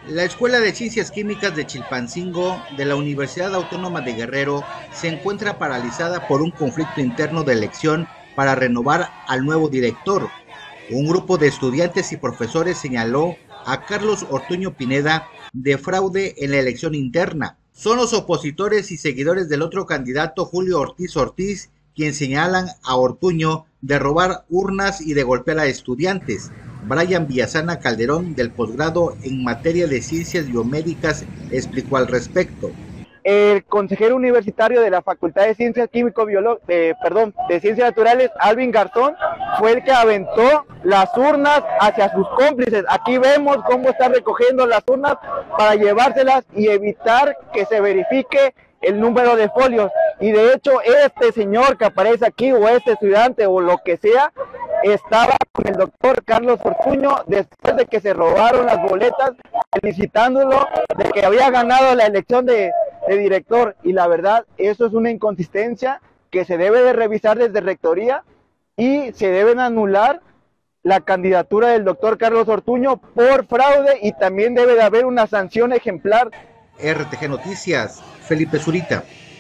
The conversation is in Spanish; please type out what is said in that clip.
La Escuela de Ciencias Químicas de Chilpancingo de la Universidad Autónoma de Guerrero se encuentra paralizada por un conflicto interno de elección para renovar al nuevo director. Un grupo de estudiantes y profesores señaló a Carlos Ortuño Pineda de fraude en la elección interna. Son los opositores y seguidores del otro candidato Julio Ortiz Ortiz quien señalan a Ortuño de robar urnas y de golpear a estudiantes. Brian Villasana Calderón, del posgrado en materia de ciencias biomédicas, explicó al respecto. El consejero universitario de la Facultad de Ciencias de Ciencias Naturales, Alvin Garzón, fue el que aventó las urnas hacia sus cómplices. Aquí vemos cómo está recogiendo las urnas para llevárselas y evitar que se verifique el número de folios. Y de hecho, este señor que aparece aquí, o este estudiante, o lo que sea, estaba con el doctor Carlos Ortuño después de que se robaron las boletas, felicitándolo de que había ganado la elección de director. Y la verdad, eso es una inconsistencia que se debe de revisar desde rectoría y se deben anular la candidatura del doctor Carlos Ortuño por fraude, y también debe de haber una sanción ejemplar. RTG Noticias, Felipe Zurita.